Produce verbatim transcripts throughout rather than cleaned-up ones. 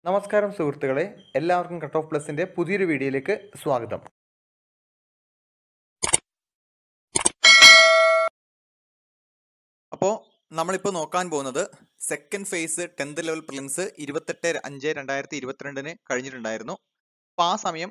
നമസ്കാരം സുഹൃത്തുക്കളെ, എല്ലാവർക്കും കട്ട് ഓഫ് പ്ലസിന്റെ പുതിയൊരു വീഡിയോയിലേക്ക് സ്വാഗതം. അപ്പോൾ നമ്മളിപ്പോൾ നോക്കാൻ പോകുന്നത് second phase tenth level prelims ഇരുപത്തെട്ട് അഞ്ച് രണ്ടായിരത്തി ഇരുപത്തിരണ്ടിന് കഴിഞ്ഞിട്ടുണ്ടായിരുന്നു. അപ്പോൾ ആ സമയം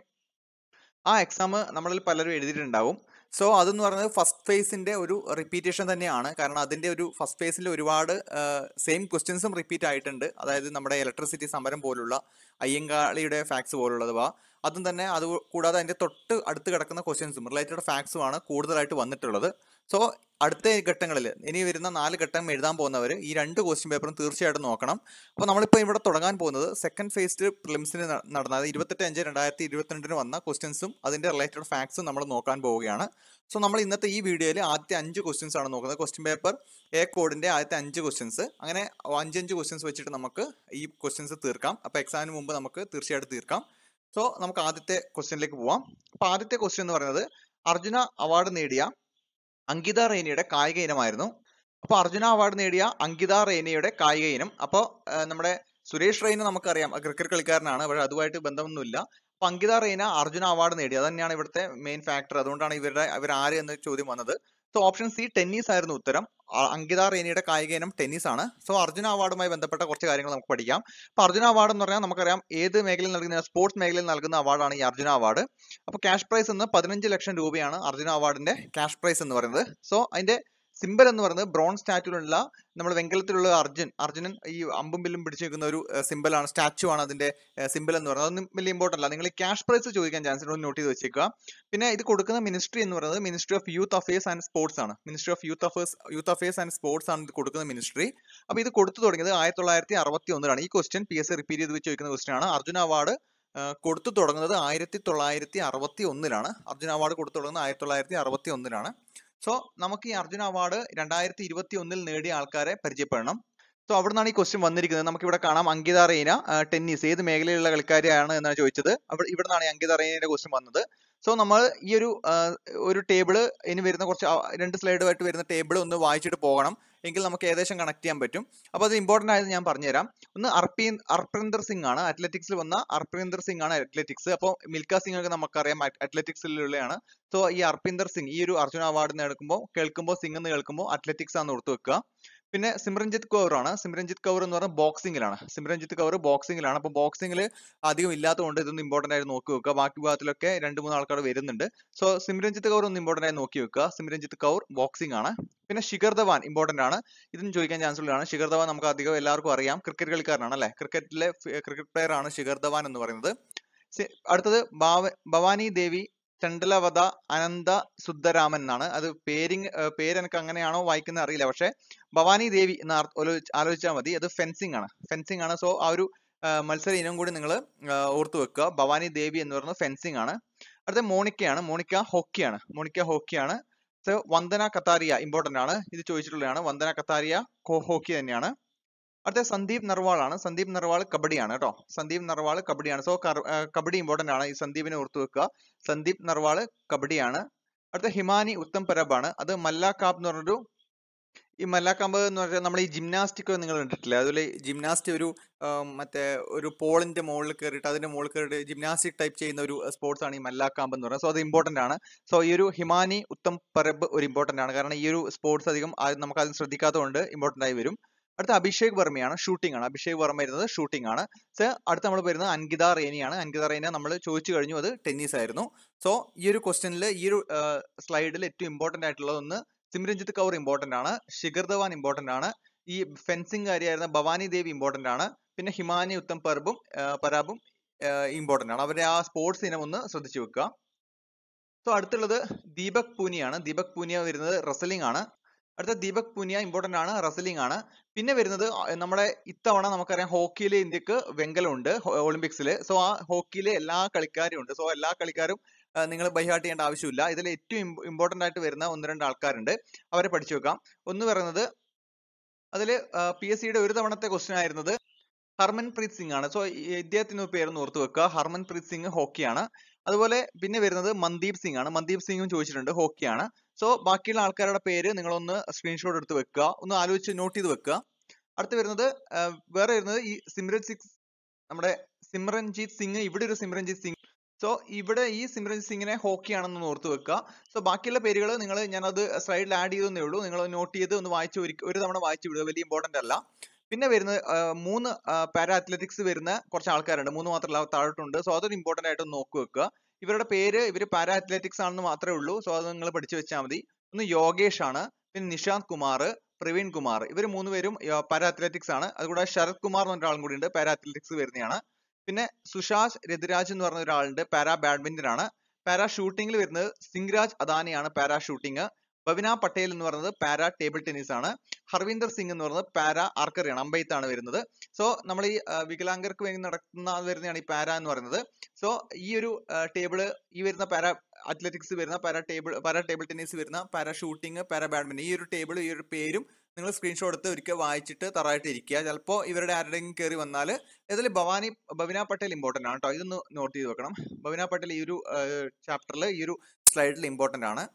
ആ എക്സാം നമ്മളിൽ പലരും എഴുതിയിട്ടുണ്ടാവും. സോ അതെന്ന് പറയുന്നത് ഫസ്റ്റ് ഫേസിന്റെ ഒരു റിപ്പീറ്റേഷൻ തന്നെയാണ്. കാരണം അതിന്റെ ഒരു ഫസ്റ്റ് ഫേസിൽ ഒരുപാട് സെയിം ക്വസ്റ്റ്യൻസും റിപ്പീറ്റ് ആയിട്ടുണ്ട്. അതായത് നമ്മുടെ ഇലക്ട്രിസിറ്റി സമരം പോലുള്ള അയ്യങ്കാളിയുടെ ഫാക്ട്സ് പോലുള്ളവ അതും തന്നെ, അത് കൂടാതെ അതിന്റെ തൊട്ട് അടുത്ത് കിടക്കുന്ന ക്വസ്റ്റ്യൻസും റിലേറ്റഡ് ഫാക്ട്സും ആണ് കൂടുതലായിട്ട് വന്നിട്ടുള്ളത്. സോ അടുത്ത ഘട്ടങ്ങളിൽ ഇനി വരുന്ന നാല് ഘട്ടം എഴുതാൻ പോകുന്നവർ ഈ രണ്ട് ക്വസ്റ്റ്യൻ പേപ്പറും തീർച്ചയായിട്ടും നോക്കണം. അപ്പോൾ നമ്മളിപ്പോൾ ഇവിടെ തുടങ്ങാൻ പോകുന്നത് സെക്കൻഡ് ഫേസ് പ്രിലിംസിന് നടന്ന ഇരുപത്തെട്ട് അഞ്ച് രണ്ടായിരത്തി ഇരുപത്തിരണ്ടിന് വന്ന ക്വസ്റ്റ്യൻസും അതിന്റെ റിലേറ്റഡ് ഫാക്ട്സും നമ്മൾ നോക്കാൻ പോവുകയാണ്. സോ നമ്മൾ ഇന്നത്തെ ഈ വീഡിയോയിൽ ആദ്യത്തെ അഞ്ച് ക്വസ്റ്റ്യൻസ് ആണ് നോക്കുന്നത്. ക്വസ്റ്റ്യൻ പേപ്പർ എ കോഡിന്റെ ആദ്യത്തെ അഞ്ച് ക്വസ്റ്റ്യൻസ്, അങ്ങനെ അഞ്ചഞ്ച് ക്വസ്റ്റ്യൻസ് വെച്ചിട്ട് നമുക്ക് ഈ ക്വസ്റ്റ്യൻസ് തീർക്കാം. അപ്പോൾ എക്സാമിന് മുമ്പ് നമുക്ക് തീർച്ചയായിട്ടും തീർക്കാം. സോ നമുക്ക് ആദ്യത്തെ ക്വസ്റ്റ്യനിലേക്ക് പോവാം. അപ്പോൾ ആദ്യത്തെ ക്വസ്റ്റ്യൻ എന്ന് പറയുന്നത് അർജുന അവാർഡ് നേടിയ അങ്കിത റെയ്നയുടെ കായിക ഇനമായിരുന്നു. അപ്പോൾ അർജുന അവാർഡ് നേടിയ അങ്കിത റെയ്നയുടെ കായിക ഇനം, അപ്പോൾ നമ്മുടെ സുരേഷ് റെയ്ന നമുക്കറിയാം, ക്രിക്കറ്റ് കളിക്കാരനാണ്, പക്ഷേ അതുമായിട്ട് ബന്ധമൊന്നുമില്ല. അപ്പൊ അങ്കിത റെയ്ന അർജുന അവാർഡ് നേടി, അത് തന്നെയാണ് ഇവിടുത്തെ മെയിൻ ഫാക്ടർ. അതുകൊണ്ടാണ് ഇവരുടെ ഇവർ ആര് എന്ന ചോദ്യം വന്നത്. സോ ഓപ്ഷൻ സി ടെന്നീസ് ആയിരുന്നു ഉത്തരം. അങ്കിത റെയ്നയുടെ കായിക ഇനം ടെന്നീസ് ആണ്. സോ അർജുന അവാർഡുമായി ബന്ധപ്പെട്ട കുറച്ച് കാര്യങ്ങൾ നമുക്ക് പഠിക്കാം. അപ്പൊ അർജുന അവാർഡ് എന്ന് പറഞ്ഞാൽ നമുക്കറിയാം ഏത് മേഖലയിൽ നൽകുന്ന, സ്പോർട്സ് മേഖലയിൽ നൽകുന്ന അവാർഡാണ് ഈ അർജുന അവാർഡ്. അപ്പൊ ക്യാഷ് പ്രൈസ് എന്ന് പതിനഞ്ച് ലക്ഷം രൂപയാണ് അർജുന അവാർഡിന്റെ ക്യാഷ് പ്രൈസ് എന്ന് പറയുന്നത്. സോ അതിന്റെ സിമ്പൽ എന്ന് പറയുന്നത് ബ്രോൺസ് സ്റ്റാറ്റുള്ള, നമ്മൾ വെങ്കലത്തിലുള്ള അർജുൻ അർജുനൻ ഈ അമ്പും ബില്ലും പിടിച്ചു നിൽക്കുന്ന ഒരു സിമ്പലാണ്, സ്റ്റാച്ചു ആണ് അതിന്റെ സിമ്പൽ എന്ന് പറയുന്നത്. അതൊന്നും വലിയ ഇമ്പോർട്ടൻ്റ് അല്ല. നിങ്ങൾ ക്യാഷ് പ്രൈസ് ചോദിക്കാൻ ചാൻസ് ഉണ്ട്, നോട്ട് ചെയ്ത് വെച്ചേക്കുക. പിന്നെ ഇത് കൊടുക്കുന്ന മിനിസ്ട്രി എന്ന് പറയുന്നത് ministry of youth affairs and sports ആണ്. Ministry of youth affairs youth affairs and sports ആണ് ഇത് കൊടുക്കുന്ന മിനിസ്ട്രി. അപ്പൊ ഇത് കൊടുത്തു തുടങ്ങിയത് ആയിരത്തി തൊള്ളായിരത്തി അറുപത്തി ഒന്നിലാണ്. ഈ question P S C repeat ചെയ്ത് വെച്ച് ചോദിക്കുന്ന ക്വസ്റ്റ്യൻ ആണ്. അർജുന അവാർഡ് കൊടുത്തു തുടങ്ങുന്നത് ആയിരത്തി തൊള്ളായിരത്തി അറുപത്തി ഒന്നിലാണ്. അർജുന അവാർഡ് കൊടുത്തു തുടങ്ങുന്നത് ആയിരത്തി തൊള്ളായിരത്തി അറുപത്തി ഒന്നിലാണ്. സോ നമുക്ക് ഈ അർജുന അവാർഡ് രണ്ടായിരത്തി ഇരുപത്തി ഒന്നിൽ നേടിയ ആൾക്കാരെ പരിചയപ്പെടണം. സോ അവിടെ നിന്നാണ് ഈ ക്വസ്റ്റ്യൻ വന്നിരിക്കുന്നത്. നമുക്ക് ഇവിടെ കാണാം അങ്കിത റെയ്ന ടെന്നീസ് ഏത് മേഖലയിലുള്ള കളിക്കാരിയാണ് എന്നാണ് ചോദിച്ചത്. അവിടെ ഇവിടെ നിന്നാണ് അങ്കിത റെയ്നയുടെ ക്വസ്റ്റ്യൻ വന്നത്. സോ നമ്മൾ ഈ ഒരു ഒരു ടേബിള് ഇനി വരുന്ന കുറച്ച് രണ്ട് സ്ലൈഡുമായിട്ട് വരുന്ന ടേബിൾ ഒന്ന് വായിച്ചിട്ട് പോകണം, എങ്കിൽ നമുക്ക് ഏകദേശം കണക്ട് ചെയ്യാൻ പറ്റും. അപ്പോൾ അത് ഇമ്പോർട്ടൻ്റ് ആയത് ഞാൻ പറഞ്ഞുതരാം. ഒന്ന് അർപ്പീ അർപ്പിന്ദർ സിംഗ് ആണ്, അത്ലറ്റിക്സിൽ വന്ന അർപ്പിന്ദർ സിംഗ് ആണ് അത്ലറ്റിക്സ്. അപ്പോൾ മിൽഖ സിംഗ് ഒക്കെ നമുക്കറിയാം അത്ലറ്റിക്സിലുള്ളതാണ്. സോ ഈ അർപ്പിന്ദർ സിംഗ് ഈ ഒരു അർജുന അവാർഡ് നേടുമ്പോൾ കേൾക്കുമ്പോൾ സിംഗ് എന്ന് കേൾക്കുമ്പോൾ അത്ലറ്റിക്സ് ആണ് ഓർത്ത് വെക്കുക. പിന്നെ സിമ്രൻജിത്ത് കൗർ ആണ്. സിമ്രൻജിത്ത് കൗർ എന്ന് പറഞ്ഞാൽ ബോക്സിംഗിലാണ്. സിമ്രൻജിത്ത് കൗർ ബോക്സിംഗിലാണ്. അപ്പോൾ ബോക്സിംഗിൽ അധികം ഇല്ലാത്തതുകൊണ്ട് ഇതൊന്നും ഇമ്പോർട്ടൻ്റ് ആയിട്ട് നോക്കി വെക്കുക. ബാക്കി വിഭാഗത്തിലൊക്കെ രണ്ട് മൂന്ന് ആൾക്കാർ വരുന്നുണ്ട്. സോ സിമ്രൻജിത്ത് കൗർ ഒന്ന് ഇമ്പോർട്ടൻ്റ് ആയി നോക്കി വെക്കുക. സിമ്രൻജിത്ത് കൗർ ബോക്സിംഗ് ആണ്. പിന്നെ ശിഖർ ധവാൻ ഇമ്പോർട്ടൻ്റ് ആണ്. ഇതും ചോദിക്കാൻ ചാൻസ് ഉള്ളതാണ്. ശിഖർ ധവാൻ നമുക്ക് അധികം എല്ലാവർക്കും അറിയാം, ക്രിക്കറ്റ് കളിക്കാരനാണ് അല്ലെ. ക്രിക്കറ്റിലെ ക്രിക്കറ്റ് പ്ലെയർ ആണ് ശിഖർ ധവാൻ എന്ന് പറയുന്നത്. അടുത്തത് ഭവാനി ദേവി ചണ്ഡലവധ അനന്ത സുദ്ധരാമൻ എന്നാണ്. അത് പേരിങ് പേര് എനിക്ക് അങ്ങനെയാണോ വായിക്കുന്നത് അറിയില്ല, പക്ഷെ ഭവാനി ദേവി എന്ന് ആലോചിച്ചാൽ മതി. അത് ഫെൻസിങ് ആണ്, ഫെൻസിങ് ആണ്. സോ ആ ഒരു മത്സര ഇനം കൂടി നിങ്ങൾ ഓർത്തു വെക്കുക. ഭവാനി ദേവി എന്ന് പറയുന്നത് ഫെൻസിങ് ആണ്. അടുത്ത മോണിക്കയാണ്. മോണിക്ക ഹോക്കിയാണ്. മോണിക്ക ഹോക്കിയാണ്. സോ വന്ദന കത്താരിയ ഇമ്പോർട്ടൻ്റ് ആണ്, ഇത് ചോദിച്ചിട്ടുള്ളതാണ്. വന്ദന കത്താരിയ ഹോക്കി തന്നെയാണ്. അടുത്ത സന്ദീപ് നർവാൾ ആണ്. സന്ദീപ് നർവാൾ കബഡിയാണ് കേട്ടോ. സന്ദീപ് നർവാൾ കബഡിയാണ്. സോ കബഡി ഇമ്പോർട്ടൻ്റ് ആണ്, ഈ സന്ദീപിനെ ഓർത്തു വെക്കുക. സന്ദീപ് നർവാൾ കബഡിയാണ്. അടുത്ത ഹിമാനി ഉത്തം പരബ് ആണ്. അത് മല്ലാക്കാബ് എന്ന് പറഞ്ഞൊരു, ഈ മല്ലാക്കാമ്പ് എന്ന് പറഞ്ഞാൽ നമ്മൾ ഈ ജിംനാസ്റ്റിക് നിങ്ങൾ കണ്ടിട്ടില്ല, അതുപോലെ ജിംനാസ്റ്റ് ഒരു മറ്റേ ഒരു പോളിന്റെ മുകളിൽ കയറിയിട്ട് അതിന്റെ മുകളിൽ കയറിയിട്ട് ജിംനാസ്റ്റിക് ടൈപ്പ് ചെയ്യുന്ന ഒരു സ്പോർട്സ് ആണ് ഈ മല്ലാക്കാമ്പ് എന്ന് പറയുന്നത്. സോ അത് ഇമ്പോർട്ടൻ്റ് ആണ്. സോ ഈ ഒരു ഹിമാനി ഉത്തം പരബ് ഒരു ഇമ്പോർട്ടൻ്റ് ആണ്, കാരണം ഈ ഒരു സ്പോർട്സ് അധികം നമുക്ക് അതിൽ ശ്രദ്ധിക്കാത്തതുകൊണ്ട് ഇമ്പോർട്ടൻ്റ് ആയി വരും. അടുത്ത അഭിഷേക് വർമ്മയാണ്, ഷൂട്ടിംഗ് ആണ്. അഭിഷേക് വർമ്മ വരുന്നത് ഷൂട്ടിംഗ് ആണ്. സോ അടുത്ത നമ്മൾ വരുന്നത് അങ്കിത റെയ്നയാണ്. അങ്കിത റെയ്ന നമ്മൾ ചോദിച്ചു കഴിഞ്ഞു, അത് ടെന്നീസ് ആയിരുന്നു. സോ ഈ ഒരു ക്വസ്റ്റ്യനിൽ ഈ ഒരു സ്ലൈഡിൽ ഏറ്റവും ഇമ്പോർട്ടൻ്റ് ആയിട്ടുള്ളത് ഒന്ന് സിമ്രൻജിത്ത് കൗർ ഇമ്പോർട്ടൻ്റ് ആണ്, ശിഖർ ധവാൻ ഇമ്പോർട്ടൻ്റ് ആണ്, ഈ ഫെൻസിംഗ് കാര്യമായിരുന്ന ഭവാനി ദേവി ഇമ്പോർട്ടൻ്റ് ആണ്, പിന്നെ ഹിമാനി ഉത്തം പരബും പരാബും ഇമ്പോർട്ടൻ്റ് ആണ്. അവരെ ആ സ്പോർട്സ് ഇനം ഒന്ന് ശ്രദ്ധിച്ചു വെക്കുക. സോ അടുത്തുള്ളത് ദീപക് പൂനിയാണ്. ദീപക് പൂനിയ വരുന്നത് റെസ്ലിംഗ് ആണ്. അടുത്ത ദീപക് പൂനിയ ഇമ്പോർട്ടൻ്റ് ആണ്, റെസ്ലിംഗ് ആണ്. പിന്നെ വരുന്നത് നമ്മുടെ ഇത്തവണ നമുക്കറിയാം ഹോക്കിയിൽ ഇന്ത്യക്ക് വെങ്കലമുണ്ട് ഒളിമ്പിക്സിൽ. സോ ആ ഹോക്കിയിലെ എല്ലാ കളിക്കാരും ഉണ്ട്. സോ എല്ലാ കളിക്കാരും നിങ്ങൾ ബൈഹാർട്ട് ചെയ്യേണ്ട ആവശ്യമില്ല. ഇതിൽ ഏറ്റവും ഇമ്പോർട്ടൻ്റ് ആയിട്ട് വരുന്ന ഒന്ന് രണ്ട് ആൾക്കാരുണ്ട്, അവരെ പഠിച്ചു വെക്കാം. ഒന്ന് പറയുന്നത് അതിൽ പി എസ് സിയുടെ ഒരു തവണത്തെ ക്വസ്റ്റ്യൻ ആയിരുന്നത് ഹർമൻപ്രീത് സിംഗ് ആണ്. സോ ഇദ്ദേഹത്തിന് പേരൊന്ന് ഓർത്ത് വെക്കുക. ഹർമൻപ്രീത് സിംഗ് ഹോക്കിയാണ്. അതുപോലെ പിന്നെ വരുന്നത് മന്ദീപ് സിംഗ് ആണ്. മന്ദീപ് സിംഗും ചോദിച്ചിട്ടുണ്ട്, ഹോക്കിയാണ്. സോ ബാക്കിയുള്ള ആൾക്കാരുടെ പേര് നിങ്ങളൊന്ന് സ്ക്രീൻഷോട്ട് എടുത്ത് വെക്കുക, ഒന്ന് ആലോചിച്ച് നോട്ട് ചെയ്ത് വെക്കുക. അടുത്ത് വരുന്നത് വേറെ വരുന്നത് ഈ സിമ്രൻജിത്ത് നമ്മുടെ സിമ്രൻജീത് സിംഗ്, ഇവിടെ ഒരു സിമ്രൻജീത് സിംഗ്. സോ ഇവിടെ ഈ സിമ്രൻജീത് സിംഗിനെ ഹോക്കി ആണെന്ന് ഓർത്ത് വെക്കുക. സോ ബാക്കിയുള്ള പേരുകൾ നിങ്ങൾ ഞാനത് സ്ലൈഡിൽ ആഡ് ചെയ്തേ ഉള്ളൂ, നിങ്ങൾ നോട്ട് ചെയ്ത് ഒന്ന് വായിച്ച് ഒരു ഒരു തവണ വായിച്ചു വിടുക, വലിയ ഇമ്പോർട്ടന്റ് അല്ല. പിന്നെ വരുന്നത് മൂന്ന് പാരാ അത്ലറ്റിക്സ് വരുന്ന കുറച്ച് ആൾക്കാരുണ്ട്, മൂന്ന് മാത്രമല്ല താഴോട്ടുണ്ട്. സോ അതൊരു ഇമ്പോർട്ടന്റ് ആയിട്ട് നോക്കി വെക്കുക. ഇവരുടെ പേര് ഇവർ പാരാ അത്ലറ്റിക്സ് ആണെന്ന് മാത്രമേ ഉള്ളൂ. സോ അത് നിങ്ങൾ പഠിച്ചു വെച്ചാൽ മതി. ഒന്ന് യോഗേഷ് ആണ്, പിന്നെ നിഷാന്ത് കുമാർ, പ്രവീൺ കുമാർ, ഇവർ മൂന്ന് പേരും പാരാ അത്ലറ്റിക്സ് ആണ്. അതുകൂടാതെ ശരത് കുമാർ എന്ന് പറഞ്ഞ ആളും കൂടി ഉണ്ട്, പാരാ അത്ലറ്റിക്സ് വരുന്നതാണ്. പിന്നെ സുഷാഷ് രതിരാജ് എന്ന് പറഞ്ഞ ഒരാളുണ്ട്, പാരാ ബാഡ്മിന്റൺ ആണ്. പാരാ ഷൂട്ടിംഗിൽ വരുന്നത് സിംഗ്രാജ് അദാനിയാണ്, പാരാ ഷൂട്ടിംഗ്. ബവിന പട്ടേൽ എന്ന് പറയുന്നത് പാരാ ടേബിൾ ടെന്നീസ് ആണ്. ഹർവിന്ദർ സിംഗ് എന്ന് പറയുന്നത് പാരാ ആർക്കറി ആണ്, അമ്പെയ്ത്ത് ആണ് വരുന്നത്. സോ നമ്മൾ ഈ വികലാംഗർക്ക് വേണ്ടി നടക്കുന്ന വരുന്നതാണ് ഈ പാരാ എന്ന് പറയുന്നത്. സോ ഈ ഒരു ടേബിള് ഈ വരുന്ന പാരാ അത്ലറ്റിക്സ് വരുന്ന, para table para table tennis വരുന്ന, പാരാ ഷൂട്ടിംഗ്, പാരാ ബാഡ്മിന്റൺ, ഈ ഒരു ടേബിൾ ഈ ഒരു പേരും നിങ്ങൾ സ്ക്രീൻഷോട്ട് എടുത്ത് ഒരിക്കൽ വായിച്ചിട്ട് തറായിട്ട് ഇരിക്കുക. ചിലപ്പോൾ ഇവരുടെ ആരുടെയും കയറി വന്നാൽ ഇതിൽ ഭവാനി ബവിന പട്ടേൽ ഇമ്പോർട്ടന്റ് ആണ് കേട്ടോ, ഇതൊന്ന് നോട്ട് ചെയ്ത് വെക്കണം. ബവിന പട്ടേൽ ഈ ഒരു ചാപ്റ്ററിൽ ഈ ഒരു സ്ലൈഡിൽ ഇമ്പോർട്ടന്റ് ആണ്.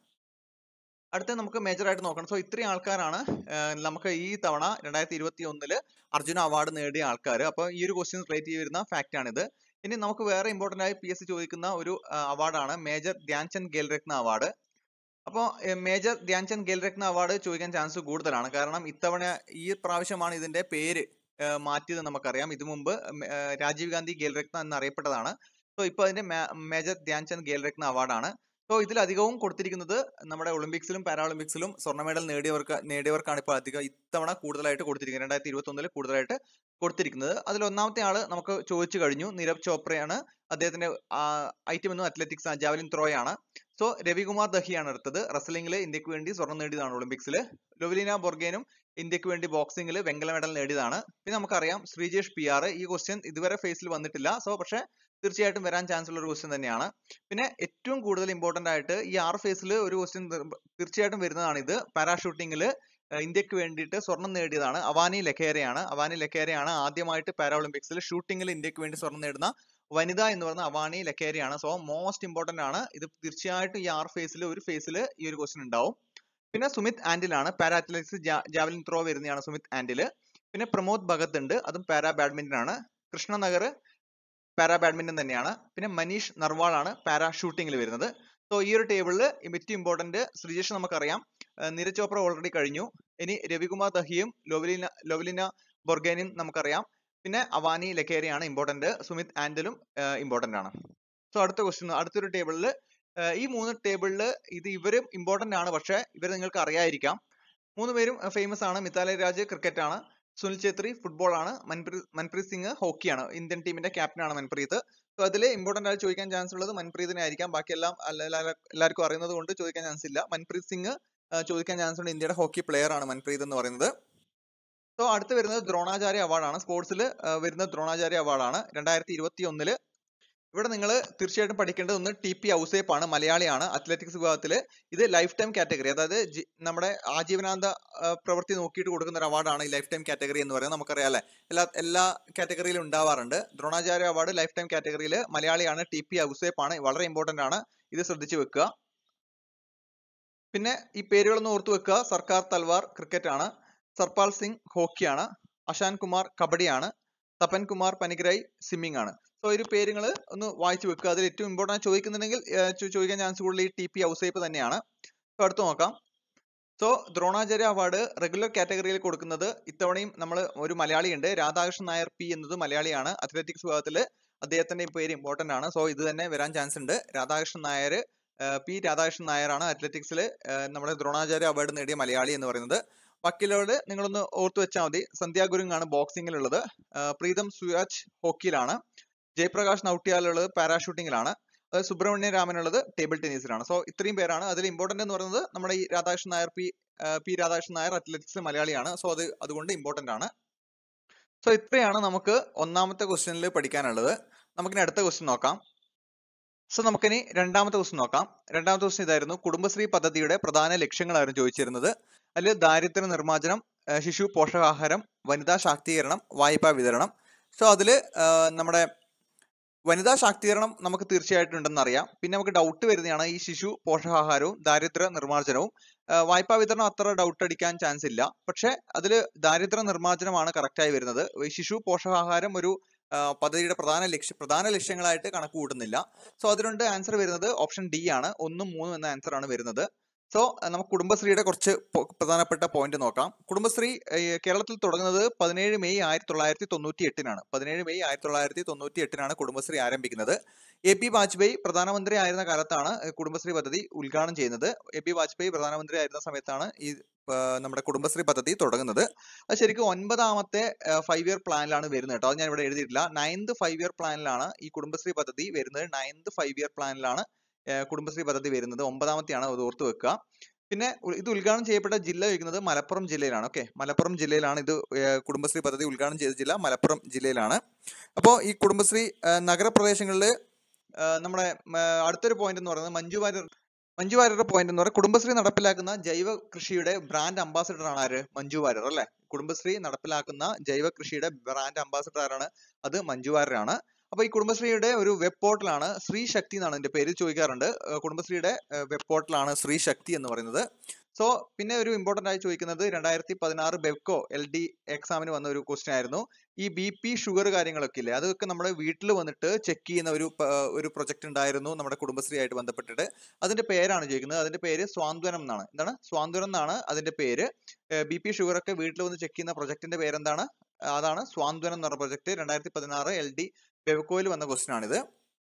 അടുത്ത നമുക്ക് മേജർ ആയിട്ട് നോക്കണം. സോ ഇത്രയും ആൾക്കാരാണ് നമുക്ക് ഈ തവണ രണ്ടായിരത്തി ഇരുപത്തി ഒന്നില് അർജുന അവാർഡ് നേടിയ ആൾക്കാർ. അപ്പോൾ ഈ ഒരു ക്വസ്റ്റ്യൻ റിലേറ്റ് ചെയ്ത് വരുന്ന ഫാക്ട് ആണിത്. ഇനി നമുക്ക് വേറെ ഇമ്പോർട്ടന്റ് ആയി പി എസ് സി ചോദിക്കുന്ന ഒരു അവാർഡാണ് മേജർ ധ്യാൻചന്ദ് ഖേൽരത്ന അവാർഡ്. അപ്പോൾ മേജർ ധ്യാൻചന്ദ് ഖേൽരത്ന അവാർഡ് ചോദിക്കാൻ ചാൻസ് കൂടുതലാണ്. കാരണം ഇത്തവണ ഈ പ്രാവശ്യമാണ് ഇതിന്റെ പേര് മാറ്റിയത് നമുക്കറിയാം. ഇത് മുമ്പ് രാജീവ് ഗാന്ധി ഖേൽരത്ന എന്നറിയപ്പെട്ടതാണ്. സോ ഇപ്പൊ അതിന്റെ മേജർ ധ്യാൻചന്ദ് ഖേൽരത്ന അവാർഡാണ്. സോ ഇതിൽ അധികവും കൊടുത്തിരിക്കുന്നത് നമ്മുടെ ഒളിമ്പിക്സിലും പാരാഒളിമ്പിക്സിലും സ്വർണ്ണ മെഡൽ നേടിയവർക്ക് നേടിയവർക്കാണ് ഇപ്പോൾ അധികം ഇത്തവണ കൂടുതലായിട്ട് കൊടുത്തിരിക്കുന്നത്, രണ്ടായിരത്തി ഇരുപത്തി ഒന്നില് കൂടുതലായിട്ട് കൊടുത്തിരിക്കുന്നത്. അതിൽ ഒന്നാമത്തെ ആള് നമുക്ക് ചോദിച്ചു കഴിഞ്ഞു, നീരജ് ചോപ്രയാണ്. അദ്ദേഹത്തിന്റെ ഐറ്റം എന്നും അത്ലറ്റിക്സ് ജാവലിൻ ത്രോയാണ്. സോ രവികുമാർ ദഹിയാണ് അടുത്തത്. റെസ്ലിംഗിൽ ഇന്ത്യക്ക് വേണ്ടി സ്വർണ്ണം നേടിയതാണ് ഒളിമ്പിക്സിൽ. ലൊവലിന ബൊർഗേനും ഇന്ത്യക്ക് വേണ്ടി ബോക്സിംഗിൽ വെങ്കല മെഡൽ നേടിയതാണ്. പിന്നെ നമുക്കറിയാം ശ്രീജേഷ് പി ആർ, ഈ ക്വസ്റ്റ്യൻ ഇതുവരെ ഫേസിൽ വന്നിട്ടില്ല. സോ പക്ഷേ തീർച്ചയായിട്ടും വരാൻ ചാൻസ് ഉള്ള ഒരു ക്വസ്റ്റ്യൻ തന്നെയാണ്. പിന്നെ ഏറ്റവും കൂടുതൽ ഇമ്പോർട്ടന്റ് ആയിട്ട് ഈ ആറ് ഫേസിൽ ഒരു ക്വസ്റ്റ്യൻ തീർച്ചയായിട്ടും വരുന്നതാണ് ഇത്. പാരാഷൂട്ടിംഗിൽ ഇന്ത്യക്ക് വേണ്ടിയിട്ട് സ്വർണം നേടിയതാണ് അവാനി ലഖേരയാണ്. അവാനി ലഖേരയാണ് ആദ്യമായിട്ട് പാരാ ഒളിമ്പിക്സിൽ ഷൂട്ടിംഗിൽ ഇന്ത്യക്ക് വേണ്ടി സ്വർണം നേടുന്ന വനിത എന്ന് പറയുന്ന അവാനി ലഖേരയാണ്. സോ മോസ്റ്റ് ഇമ്പോർട്ടന്റ് ആണ് ഇത്. തീർച്ചയായിട്ടും ഈ ആറ് ഫേസിൽ ഒരു ഫേസിൽ ഈ ഒരു ക്വസ്റ്റ്യൻ ഉണ്ടാവും. പിന്നെ സുമിത് ആൻഡിലാണ്, പാരാ അത്ലറ്റിക്സ് ജാവലിൻ ത്രോ വരുന്നതാണ് സുമിത് ആൻഡില്. പിന്നെ പ്രമോദ് ഭഗത് ഉണ്ട്, അതും പാരാ ബാഡ്മിന്റൺ ആണ്. കൃഷ്ണനഗർ പാരാ ബാഡ്മിന്റൺ തന്നെയാണ്. പിന്നെ മനീഷ് നർവാൾ ആണ് പാരാ ഷൂട്ടിംഗിൽ വരുന്നത്. സോ ഈ ഒരു ടേബിളിൽ ഏറ്റവും ഇമ്പോർട്ടന്റ് ശ്രീജേഷ് നമുക്കറിയാം, നീരജ് ചോപ്ര ഓൾറെഡി കഴിഞ്ഞു. ഇനി രവികുമാർ ദഹിയും ലൊവലിന ലൊവലിന ബൊർഗേനും നമുക്കറിയാം. പിന്നെ അവാനി ലഖേരയാണ് ഇമ്പോർട്ടന്റ്, സുമിത് ആൻഡലും ഇമ്പോർട്ടന്റ് ആണ്. സോ അടുത്ത ക്വസ്റ്റ്യൻ, അടുത്തൊരു ടേബിളിൽ ഈ മൂന്ന് ടേബിളിൽ ഇത് ഇവരും ഇമ്പോർട്ടന്റ് ആണ്, പക്ഷെ ഇവർ നിങ്ങൾക്ക് അറിയാതിരിക്കാം. മൂന്ന് പേരും ഫേമസ് ആണ്. മിതാലി രാജ് ക്രിക്കറ്റ് ആണ്, സുനിൽ ഛേത്രി ഫുട്ബോൾ ആണ്, മൻപ്രീത് മൻപ്രീത് സിംഗ് ഹോക്കിയാണ്. ഇന്ത്യൻ ടീമിന്റെ ക്യാപ്റ്റൻ ആണ് മൻപ്രീത്. സോ അതിൽ ഇമ്പോർട്ടന്റ് ആയി ചോദിക്കാൻ ചാൻസ് ഉള്ളത് മൻപ്രീതിനെ ആയിരിക്കാം. ബാക്കി എല്ലാം എല്ലാവർക്കും അറിയുന്നത് കൊണ്ട് ചോദിക്കാൻ ചാൻസ് ഇല്ല. മൻപ്രീത് സിംഗ് ചോദിക്കാൻ ചാൻസ് ഉണ്ട്. ഇന്ത്യയുടെ ഹോക്കി പ്ലെയർ ആണ് മൻപ്രീത് എന്ന് പറയുന്നത്. സോ അടുത്ത് വരുന്നത് ദ്രോണാചാര്യ അവാർഡാണ്. സ്പോർട്സിൽ വരുന്ന ദ്രോണാചാര്യ അവാർഡാണ് രണ്ടായിരത്തി ഇരുപത്തി ഒന്നില്. ഇവിടെ നിങ്ങൾ തീർച്ചയായിട്ടും പഠിക്കേണ്ടത് ഒന്ന് ടി പി ഔസേപ്പ് ആണ്, മലയാളിയാണ്, അത്ലറ്റിക്സ് വിഭാഗത്തിൽ. ഇത് ലൈഫ് ടൈം കാറ്റഗറി, അതായത് നമ്മുടെ ആജീവനാന്ത പ്രവൃത്തി നോക്കിയിട്ട് കൊടുക്കുന്ന ഒരു അവാർഡാണ് ഈ ലൈഫ് ടൈം കാറ്റഗറി എന്ന് പറയുന്നത്. നമുക്കറിയാം അല്ലെ, എല്ലാ എല്ലാ കാറ്റഗറിയിലും ഉണ്ടാവാറുണ്ട്. ദ്രോണാചാര്യ അവാർഡ് ലൈഫ് ടൈം കാറ്റഗറിയിൽ മലയാളിയാണ്, ടി പി ഔസേപ്പ് ആണ്. വളരെ ഇമ്പോർട്ടന്റ് ആണ്, ഇത് ശ്രദ്ധിച്ചു വെക്കുക. പിന്നെ ഈ പേരുകളൊന്ന് ഓർത്തു വെക്കുക. സർക്കാർ തൽവാർ ക്രിക്കറ്റ് ആണ്, സർപാൽ സിംഗ് ഹോക്കിയാണ്, അശാൻ കുമാർ കബഡിയാണ്, തപൻ കുമാർ പനിഗ്രായി സ്വിമ്മിംഗ് ആണ്. സോ ഒരു പേരുകൾ ഒന്ന് വായിച്ചു വെക്കുക. അതിൽ ഏറ്റവും ഇമ്പോർട്ടൻറ്റ് ചോദിക്കുന്നുണ്ടെങ്കിൽ ചോദിക്കാൻ ചാൻസ് കൂടുതൽ ഈ ടി പി ഔസേപ്പ് തന്നെയാണ്. സോ അടുത്ത് നോക്കാം. സോ ദ്രോണാചാര്യ അവാർഡ് റെഗുലർ കാറ്റഗറിയിൽ കൊടുക്കുന്നത് ഇത്തവണയും നമ്മൾ ഒരു മലയാളി ഉണ്ട്, രാധാകൃഷ്ണൻ നായർ പി എന്നത് മലയാളിയാണ്. അത്ലറ്റിക്സ് വിഭാഗത്തിൽ അദ്ദേഹത്തിന്റെ പേര് ഇമ്പോർട്ടന്റ് ആണ്. സോ ഇത് തന്നെ വരാൻ ചാൻസ് ഉണ്ട്. രാധാകൃഷ്ണൻ നായർ, പി രാധാകൃഷ്ണൻ നായരാണ് അത്ലറ്റിക്സിൽ നമ്മുടെ ദ്രോണാചാര്യ അവാർഡ് നേടിയ മലയാളി എന്ന് പറയുന്നത്. ബാക്കിയുള്ളവരോട് നിങ്ങളൊന്ന് ഓർത്തു വെച്ചാൽ മതി. സന്ധ്യ ഗുരുങ്ങാണ് ബോക്സിംഗിലുള്ളത്, പ്രീതം സുരാജ് ഹോക്കിയിലാണ്, ജയപ്രകാശ് നൗട്ടിയാലുള്ളത് പാരാഷൂട്ടിങ്ങിലാണ്, അതായത് സുബ്രഹ്മണ്യ രാമനുള്ളത് ടേബിൾ ടെന്നീസിലാണ്. സോ ഇത്രയും പേരാണ്. അതിൽ ഇമ്പോർട്ടന്റ് എന്ന് പറയുന്നത് നമ്മുടെ ഈ Radhakrishnan Nair P P Radhakrishnan Nair athletics മലയാളിയാണ്. സോ അത് അതുകൊണ്ട് ഇമ്പോർട്ടന്റ് ആണ്. സോ ഇത്രയാണ് നമുക്ക് ഒന്നാമത്തെ ക്വസ്റ്റ്യനിൽ പഠിക്കാനുള്ളത്. നമുക്കിനി അടുത്ത ക്വസ്റ്റ്യൻ നോക്കാം. സോ നമുക്കിനി രണ്ടാമത്തെ ക്വസ്റ്റ്യൻ നോക്കാം. രണ്ടാമത്തെ ക്വസ്റ്റ്യൻ ഇതായിരുന്നു, കുടുംബശ്രീ പദ്ധതിയുടെ പ്രധാന ലക്ഷ്യങ്ങളായിരുന്നു ചോദിച്ചിരുന്നത്. അതിൽ ദാരിദ്ര്യ നിർമ്മാർജ്ജനം, ശിശു പോഷകാഹാരം, വനിതാ ശാക്തീകരണം, വായ്പാ വിതരണം. സോ അതില് നമ്മുടെ വനിതാ ശാക്തീകരണം നമുക്ക് തീർച്ചയായിട്ടും ഉണ്ടെന്ന് അറിയാം. പിന്നെ നമുക്ക് ഡൗട്ട് വരുന്നതാണ് ഈ ശിശു പോഷകാഹാരവും ദാരിദ്ര്യ നിർമ്മാർജ്ജനവും. വായ്പാ വിതരണം അത്ര ഡൗട്ട് അടിക്കാൻ ചാൻസ് ഇല്ല, പക്ഷെ അതിൽ ദാരിദ്ര്യ നിർമ്മാർജ്ജനമാണ് കറക്റ്റ് ആയി വരുന്നത്. ശിശു പോഷകാഹാരം ഒരു പദ്ധതിയുടെ പ്രധാന ലക്ഷ്യ പ്രധാന ലക്ഷ്യങ്ങളായിട്ട് കണക്ക് കൂട്ടുന്നില്ല. സോ അതുകൊണ്ട് ആൻസർ വരുന്നത് ഓപ്ഷൻ ഡി ആണ്. ഒന്നും മൂന്നും എന്ന ആൻസർ ആണ് വരുന്നത്. സോ നമുക്ക് കുടുംബശ്രീയുടെ കുറച്ച് പ്രധാനപ്പെട്ട പോയിന്റ് നോക്കാം. കുടുംബശ്രീ കേരളത്തിൽ തുടങ്ങുന്നത് പതിനേഴ് മെയ് ആയിരത്തി തൊള്ളായിരത്തി തൊണ്ണൂറ്റി എട്ടിനാണ്. പതിനേഴ് മെയ് ആയിരത്തി തൊള്ളായിരത്തി തൊണ്ണൂറ്റി എട്ടിനാണ് കുടുംബശ്രീ ആരംഭിക്കുന്നത്. എ പി വാജ്പേയി പ്രധാനമന്ത്രി ആയിരുന്ന കാലത്താണ് കുടുംബശ്രീ പദ്ധതി ഉദ്ഘാടനം ചെയ്യുന്നത്. എ പി വാജ്പേയി പ്രധാനമന്ത്രി ആയിരുന്ന സമയത്താണ് ഈ നമ്മുടെ കുടുംബശ്രീ പദ്ധതി തുടങ്ങുന്നത്. അത് ശരിക്കും ഒൻപതാമത്തെ ഫൈവ് ഇയർ പ്ലാനിലാണ് വരുന്നത് കേട്ടോ. അത് ഞാൻ ഇവിടെ എഴുതിയിട്ടില്ല. നയൻത് ഫൈവ് ഇയർ പ്ലാനിലാണ് ഈ കുടുംബശ്രീ പദ്ധതി വരുന്നത്. നയൻത് ഫൈവ് ഇയർ പ്ലാനിലാണ് കുടുംബശ്രീ പദ്ധതി വരുന്നത്. ഒമ്പതാമത്തെയാണ്, അത് ഓർത്ത് വെക്കുക. പിന്നെ ഇത് ഉദ്ഘാടനം ചെയ്യപ്പെട്ട ജില്ല ചോദിക്കുന്നത് മലപ്പുറം ജില്ലയിലാണ്. ഓക്കെ, മലപ്പുറം ജില്ലയിലാണ് ഇത് കുടുംബശ്രീ പദ്ധതി ഉദ്ഘാടനം ചെയ്ത ജില്ല മലപ്പുറം ജില്ലയിലാണ്. അപ്പോൾ ഈ കുടുംബശ്രീ നഗരപ്രദേശങ്ങളിൽ നമ്മുടെ അടുത്തൊരു പോയിന്റ് എന്ന് പറയുന്നത് മഞ്ജു വാര്യർ മഞ്ജു വാര്യരുടെ പോയിന്റ് എന്ന് പറയുന്നത് കുടുംബശ്രീ നടപ്പിലാക്കുന്ന ജൈവ കൃഷിയുടെ ബ്രാൻഡ് അംബാസിഡർ ആണ് ആര്? മഞ്ജു വാര്യർ അല്ലെ. കുടുംബശ്രീ നടപ്പിലാക്കുന്ന ജൈവ കൃഷിയുടെ ബ്രാൻഡ് അംബാസിഡർ ആരാണ്? അത് മഞ്ജു വാര്യരാണ്. അപ്പൊ ഈ കുടുംബശ്രീയുടെ ഒരു വെബ് പോർട്ടലാണ് ശ്രീ ശക്തി എന്നാണ് ഇതിന്റെ പേര് ചോദിക്കാറുണ്ട്. കുടുംബശ്രീയുടെ വെബ് പോർട്ടലാണ് ശ്രീ ശക്തി എന്ന് പറയുന്നത്. സോ പിന്നെ ഒരു ഇമ്പോർട്ടന്റ് ആയി ചോദിക്കുന്നത് രണ്ടായിരത്തി പതിനാറ് ബെവ്കോ എൽ ഡി എക്സാമിന് വന്ന ഒരു ക്വസ്റ്റ്യൻ ആയിരുന്നു. ഈ ബി പി ഷുഗർ കാര്യങ്ങളൊക്കെ ഇല്ലേ, അതൊക്കെ നമ്മുടെ വീട്ടിൽ വന്നിട്ട് ചെക്ക് ചെയ്യുന്ന ഒരു ഒരു പ്രൊജക്ട് ഉണ്ടായിരുന്നു നമ്മുടെ കുടുംബശ്രീ ആയിട്ട് ബന്ധപ്പെട്ടിട്ട്. അതിന്റെ പേരാണ് ചോദിക്കുന്നത്. അതിന്റെ പേര് സ്വാന്തനം എന്നാണ്. എന്താണ്? സ്വാന്തനം എന്നാണ് അതിന്റെ പേര്. ബി പി ഷുഗർ ഒക്കെ വീട്ടിൽ വന്ന് ചെക്ക് ചെയ്യുന്ന പ്രൊജക്ടിന്റെ പേരെന്താണ്? അതാണ് സ്വാന്തനം എന്ന് പറഞ്ഞ പ്രൊജക്ട്. രണ്ടായിരത്തി പതിനാറ് എൽ ഡി ബെവ്കോയിൽ വന്ന ക്വസ്റ്റ്യൻ ആണിത്.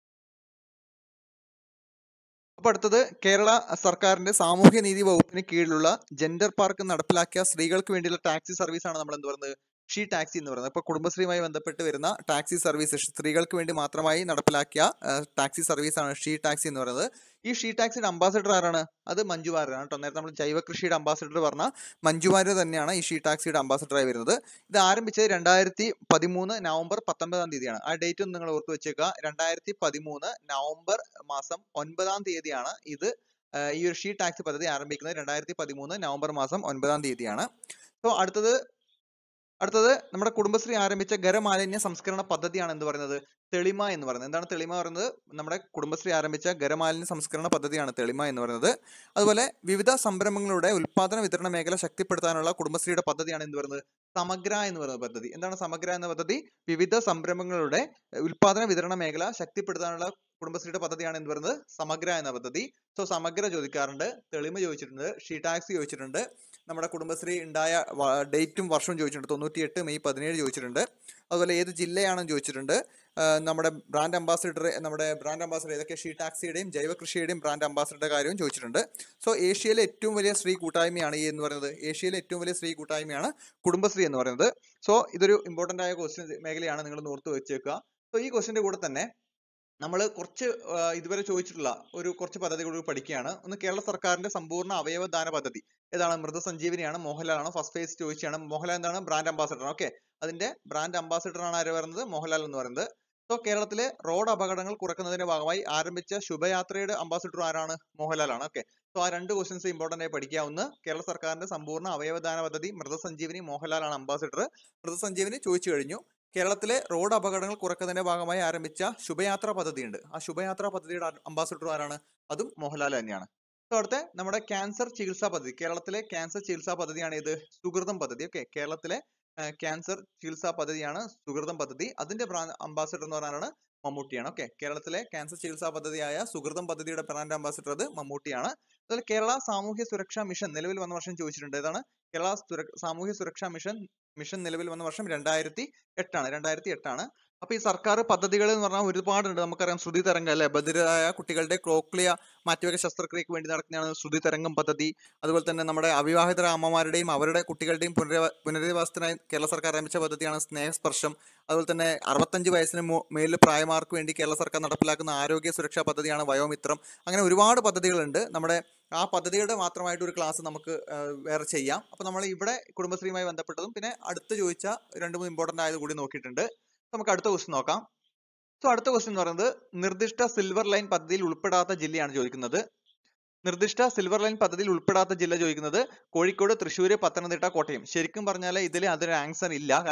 അപ്പൊ അടുത്തത് കേരള സർക്കാരിന്റെ സാമൂഹ്യ നീതി വകുപ്പിന് കീഴിലുള്ള ജെൻഡർ പാർക്ക് നടപ്പിലാക്കിയ സ്ത്രീകൾക്ക് വേണ്ടിയുള്ള ടാക്സി സർവീസ് ആണ് നമ്മൾ എന്ത് പറയുന്നത്? ഷീ ടാക്സി എന്ന് പറയുന്നത്. ഇപ്പൊ കുടുംബശ്രീയുമായി ബന്ധപ്പെട്ട് വരുന്ന ടാക്സി സർവീസ്, സ്ത്രീകൾക്ക് വേണ്ടി മാത്രമായി നടപ്പിലാക്കിയ ടാക്സി സർവീസ് ആണ് ഷീ ടാക്സി എന്ന് പറയുന്നത്. ഈ ഷീ ടാക്സിയുടെ അംബാസിഡർ ആരാണ്? അത് മഞ്ജു വാര്യരാണ് കേട്ടോ. നേരത്തെ നമ്മൾ ജൈവ കൃഷിയുടെ അംബാസിഡർ പറഞ്ഞ മഞ്ജു വാര്യർ തന്നെയാണ് ഈ ഷീ ടാക്സിയുടെ അംബാസിഡറായി വരുന്നത്. ഇത് ആരംഭിച്ചത് രണ്ടായിരത്തി പതിമൂന്ന് നവംബർ പത്തൊമ്പതാം തീയതിയാണ്. ആ ഡേറ്റ് ഒന്ന് നിങ്ങൾ ഓർത്ത് വെച്ചേക്കുക. രണ്ടായിരത്തി പതിമൂന്ന് നവംബർ മാസം ഒൻപതാം തീയതിയാണ് ഇത് ഈ ഒരു ഷീ ടാക്സി പദ്ധതി ആരംഭിക്കുന്നത്. രണ്ടായിരത്തി പതിമൂന്ന് നവംബർ മാസം ഒൻപതാം തീയതിയാണ്. സോ അടുത്തത് അടുത്തത് നമ്മുടെ കുടുംബശ്രീ ആരംഭിച്ച ഖരമാലിന്യ സംസ്കരണ പദ്ധതിയാണ് എന്ത് പറയുന്നത്? തെളിമ എന്ന് പറയുന്നത്. എന്താണ് തെളിമ പറയുന്നത്? നമ്മുടെ കുടുംബശ്രീ ആരംഭിച്ച ഖരമാലിന്യ സംസ്കരണ പദ്ധതിയാണ് തെളിമ എന്ന് പറയുന്നത്. അതുപോലെ വിവിധ സംരംഭങ്ങളുടെ ഉൽപാദന വിതരണ മേഖല ശക്തിപ്പെടുത്താനുള്ള കുടുംബശ്രീയുടെ പദ്ധതിയാണ് എന്ത് പറയുന്നത്? സമഗ്ര എന്ന് പറയുന്ന പദ്ധതി. എന്താണ് സമഗ്ര എന്ന പദ്ധതി? വിവിധ സംരംഭങ്ങളുടെ ഉൽപാദന വിതരണ മേഖല ശക്തിപ്പെടുത്താനുള്ള കുടുംബശ്രീയുടെ പദ്ധതിയാണ് എന്ത് പറയുന്നത്? സമഗ്ര എന്ന പദ്ധതി. സോ സമഗ്ര ചോദിക്കാറുണ്ട്, തെളിമ ചോദിച്ചിട്ടുണ്ട്, ഷീ ടാക്സി ചോദിച്ചിട്ടുണ്ട്, നമ്മുടെ കുടുംബശ്രീ ഉണ്ടായ ഡേറ്റും വർഷവും ചോദിച്ചിട്ടുണ്ട്. തൊണ്ണൂറ്റി എട്ട് മെയ് പതിനേഴ് ചോദിച്ചിട്ടുണ്ട്. അതുപോലെ ഏത് ജില്ലയാണെന്ന് ചോദിച്ചിട്ടുണ്ട്. നമ്മുടെ ബ്രാൻഡ് അംബാസിഡർ നമ്മുടെ ബ്രാൻഡ് അംബാസിഡർ ഏതൊക്കെ? ഷീ ടാക്സിയുടെയും ജൈവ കൃഷിയുടെയും ബ്രാൻഡ് അംബാസിഡറുടെ കാര്യവും ചോദിച്ചിട്ടുണ്ട്. സോ ഏഷ്യയിലെ ഏറ്റവും വലിയ സ്ത്രീ കൂട്ടായ്മയാണ് ഈ എന്ന് പറയുന്നത്. ഏഷ്യയിലെ ഏറ്റവും വലിയ സ്ത്രീ കൂട്ടായ്മയാണ് കുടുംബശ്രീ എന്ന് പറയുന്നത്. സോ ഇതൊരു ഇമ്പോർട്ടന്റ് ആയ ക്വസ്റ്റ്യൻ മേഖലയാണ്, നിങ്ങൾ ഓർത്ത് വെച്ചേക്കുക. സോ ഈ ക്വസ്റ്റ്യന്റെ കൂടെ തന്നെ നമ്മൾ കുറച്ച് ഇതുവരെ ചോദിച്ചിട്ടുള്ള ഒരു കുറച്ച് പദ്ധതികൾ പഠിക്കുകയാണ്. ഒന്ന് കേരള സർക്കാരിന്റെ സമ്പൂർണ്ണ അവയവദാന പദ്ധതി ഏതാണ്? മൃതസഞ്ജീവനിയാണ്. മോഹൻലാലാണ് ഫസ്റ്റ് ഫേസ് ചോദിച്ചാണ്. മോഹൻലാൽ എന്താണ്? Brand ambassador. ഓക്കെ, അതിന്റെ ബ്രാൻഡ് അംബാസിഡർ ആണ് ആര് പറയുന്നത്? മോഹൻലാൽ എന്ന് പറയുന്നത്. സോ കേരളത്തിലെ റോഡ് അപകടങ്ങൾ കുറയ്ക്കുന്നതിന്റെ ഭാഗമായി ആരംഭിച്ച ശുഭയാത്രയുടെ അംബാസിഡർ ആരാണ്? മോഹൻലാലാണ്. ഓക്കെ, സോ ആ രണ്ട് ക്വസ്റ്റ്യൻസ് ഇമ്പോർട്ടന്റ് ആയി പഠിക്കുക. ഒന്ന് കേരള സർക്കാരിന്റെ സമ്പൂർണ്ണ അവയവദാന പദ്ധതി മൃതസഞ്ജീവനി, മോഹൻലാലാണ് അംബാസിഡർ. മൃതസഞ്ജീവനി ചോദിച്ചു കഴിഞ്ഞു. കേരളത്തിലെ റോഡ് അപകടങ്ങൾ കുറയ്ക്കുന്നതിന്റെ ഭാഗമായി ആരംഭിച്ച ശുഭയാത്ര പദ്ധതി ഉണ്ട്. ആ ശുഭയാത്ര പദ്ധതിയുടെ അംബാസിഡർ ആരാണ്? അതും മോഹൻലാൽ തന്നെയാണ്. സോ അടുത്ത നമ്മുടെ ക്യാൻസർ ചികിത്സാ പദ്ധതി. കേരളത്തിലെ ക്യാൻസർ ചികിത്സാ പദ്ധതിയാണ് ഇത് സുഹൃതം പദ്ധതി. ഓക്കെ, കേരളത്തിലെ ക്യാൻസർ ചികിത്സാ പദ്ധതിയാണ് സുഹൃതം പദ്ധതി. അതിന്റെ ബ്രാൻഡ് അംബാസിഡർ എന്ന് പറയുന്നത് മമ്മൂട്ടിയാണ്. ഓക്കെ, കേരളത്തിലെ ക്യാൻസർ ചികിത്സാ പദ്ധതിയായ സുഹൃതം പദ്ധതിയുടെ ബ്രാൻഡ് അംബാസിഡർ അത് മമ്മൂട്ടിയാണ്. അതുപോലെ കേരള സാമൂഹ്യ സുരക്ഷാ മിഷൻ നിലവിൽ വന്ന വർഷം ചോദിച്ചിട്ടുണ്ട്. ഏതാണ്? കേരള സാമൂഹ്യ സുരക്ഷാ മിഷൻ മിഷൻ നിലവിൽ വന്ന വർഷം രണ്ടായിരത്തി എട്ടാണ് രണ്ടായിരത്തി എട്ടാണ്. അപ്പൊ ഈ സർക്കാർ പദ്ധതികൾ എന്ന് പറഞ്ഞാൽ ഒരുപാടുണ്ട്. നമുക്കറിയാം ശ്രുതി തരംഗം അല്ലെ, ബധിരരായ കുട്ടികളുടെ ക്ലോക്ലിയ മാറ്റിവെക്ക ശസ്ത്രക്രിയക്ക് വേണ്ടി നടക്കുന്നതാണ് ശ്രുതി തരംഗം പദ്ധതി. അതുപോലെ തന്നെ നമ്മുടെ അവിവാഹിത അമ്മമാരുടെയും അവരുടെ കുട്ടികളുടെയും പുനരവ പുനരധിവാസത്തിനായി കേരള സർക്കാർ ആരംഭിച്ച പദ്ധതിയാണ് സ്നേഹസ്പർശം. അതുപോലെ തന്നെ അറുപത്തഞ്ച് വയസ്സിന് മേലിൽ പ്രായമാർക്ക് വേണ്ടി കേരള സർക്കാർ നടപ്പിലാക്കുന്ന ആരോഗ്യ സുരക്ഷാ പദ്ധതിയാണ് വയോമിത്രം. അങ്ങനെ ഒരുപാട് പദ്ധതികളുണ്ട്. നമ്മുടെ ആ പദ്ധതിയുടെ മാത്രമായിട്ട് ഒരു ക്ലാസ് നമുക്ക് വേറെ ചെയ്യാം. അപ്പൊ നമ്മൾ ഇവിടെ കുടുംബശ്രീയുമായി ബന്ധപ്പെട്ടതും പിന്നെ അടുത്ത് ചോദിച്ച രണ്ട് മൂന്ന് ഇമ്പോർട്ടന്റ് ആയത് കൂടി നോക്കിയിട്ടുണ്ട്. നമുക്ക് അടുത്ത ക്വസ്റ്റ്യൻ നോക്കാം. സോ അടുത്ത ക്വസ്റ്റ്യൻ എന്ന് പറയുന്നത് നിർദ്ദിഷ്ട സിൽവർ ലൈൻ പദ്ധതിയിൽ ഉൾപ്പെടാത്ത ജില്ലയാണ് ചോദിക്കുന്നത്. നിർദ്ദിഷ്ട സിൽവർ ലൈൻ പദ്ധതിയിൽ ഉൾപ്പെടാത്ത ജില്ല ചോദിക്കുന്നത് കോഴിക്കോട്, തൃശ്ശൂർ, പത്തനംതിട്ട, കോട്ടയം. ശരിക്കും പറഞ്ഞാൽ ഇതിൽ അതൊരു ആൻസർ ഇല്ല. കാരണം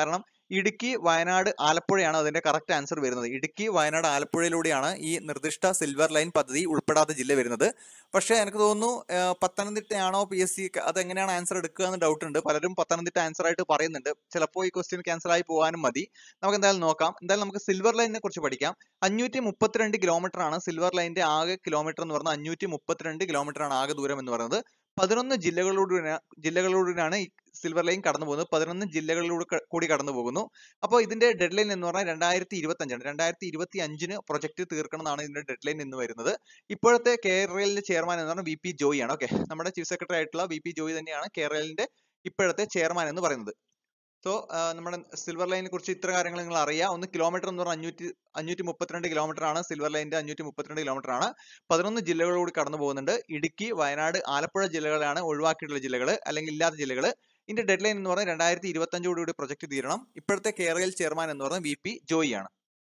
ഇടുക്കി, വയനാട്, ആലപ്പുഴയാണ് അതിന്റെ കറക്റ്റ് ആൻസർ വരുന്നത്. ഇടുക്കി, വയനാട്, ആലപ്പുഴയിലൂടെയാണ് ഈ നിർദ്ദിഷ്ട സിൽവർ ലൈൻ പദ്ധതി ഉൾപ്പെടാത്ത ജില്ല വരുന്നത്. പക്ഷേ എനിക്ക് തോന്നുന്നു പത്തനംതിട്ടയാണോ പി എസ് സി അതെങ്ങനെയാണ് ആൻസർ എടുക്കുക എന്ന് ഡൗട്ട് ഉണ്ട്. പലരും പത്തനംതിട്ട ആൻസർ ആയിട്ട് പറയുന്നുണ്ട്. ചിലപ്പോൾ ഈ ക്വസ്റ്റ്യൻ ക്യാൻസൽ ആയി പോകാനും മതി. നമുക്ക് എന്തായാലും നോക്കാം. എന്തായാലും നമുക്ക് സിൽവർ ലൈനിനെ കുറിച്ച് പഠിക്കാം. അഞ്ഞൂറ്റി മുപ്പത്തിരണ്ട് കിലോമീറ്റർ ആണ് സിൽവർ ലൈനിന്റെ ആകെ കിലോമീറ്റർ എന്ന് പറഞ്ഞാൽ അഞ്ഞൂറ്റി മുപ്പത്തിരണ്ട് കിലോമീറ്റർ ആണ് ആകെ ദൂരം എന്ന് പറയുന്നത്. പതിനൊന്ന് ജില്ലകളിലൂടെ ജില്ലകളിലൂടെയാണ് ഈ സിൽവർ ലൈൻ കടന്നു പോകുന്നത്. പതിനൊന്ന് ജില്ലകളിലൂടെ കൂടി കടന്നു പോകുന്നു. അപ്പോൾ ഇതിന്റെ ഡെഡ് ലൈൻ എന്ന് പറഞ്ഞാൽ രണ്ടായിരത്തി ഇരുപത്തി അഞ്ചാണ്. രണ്ടായിരത്തി ഇരുപത്തി അഞ്ചിന് പ്രൊജക്ട് തീർക്കണം എന്നാണ് ഇതിന്റെ ഡെഡ് ലൈൻ എന്ന് വരുന്നത്. ഇപ്പോഴത്തെ കേരളിന്റെ ചെയർമാൻ എന്ന് പറഞ്ഞാൽ വി പി ജോയി ആണ്. ഓക്കെ, നമ്മുടെ ചീഫ് സെക്രട്ടറി ആയിട്ടുള്ള വി പി ജോയി തന്നെയാണ് കേരളിന്റെ ഇപ്പോഴത്തെ ചെയർമാൻ എന്ന് പറയുന്നത്. സോ നമ്മുടെ സിൽവർ ലൈനിനെ കുറിച്ച് ഇത്ര കാര്യങ്ങൾ നിങ്ങൾ അറിയാം. ഒന്ന് കിലോമീറ്റർ എന്ന് പറഞ്ഞാൽ അഞ്ഞൂറ്റി അഞ്ഞൂറ്റി മുപ്പത്തിരണ്ട് കിലോമീറ്റർ ആണ് സിൽവർ ലൈനിന്റെ അഞ്ഞൂറ്റി മുപ്പത്തിരണ്ട് കിലോമീറ്റർ ആണ്. പതിനൊന്ന് ജില്ലകളോട് കടന്നു പോകുന്നുണ്ട്. ഇടുക്കി, വയനാട്, ആലപ്പുഴ ജില്ലകളാണ് ഒഴിവാക്കിയിട്ടുള്ള ജില്ലകൾ, അല്ലെങ്കിൽ ഇല്ലാത്ത ജില്ലകൾ. ഇതിന്റെ ഡെഡ് ലൈൻ എന്ന് പറഞ്ഞാൽ രണ്ടായിരത്തി ഇരുപത്തി അഞ്ചോടുകൂടി പ്രൊജക്ട് തീരണം. ഇപ്പോഴത്തെ കേരള ചെയർമാൻ എന്ന് പറഞ്ഞാൽ വി പി ജോയി ആണ്.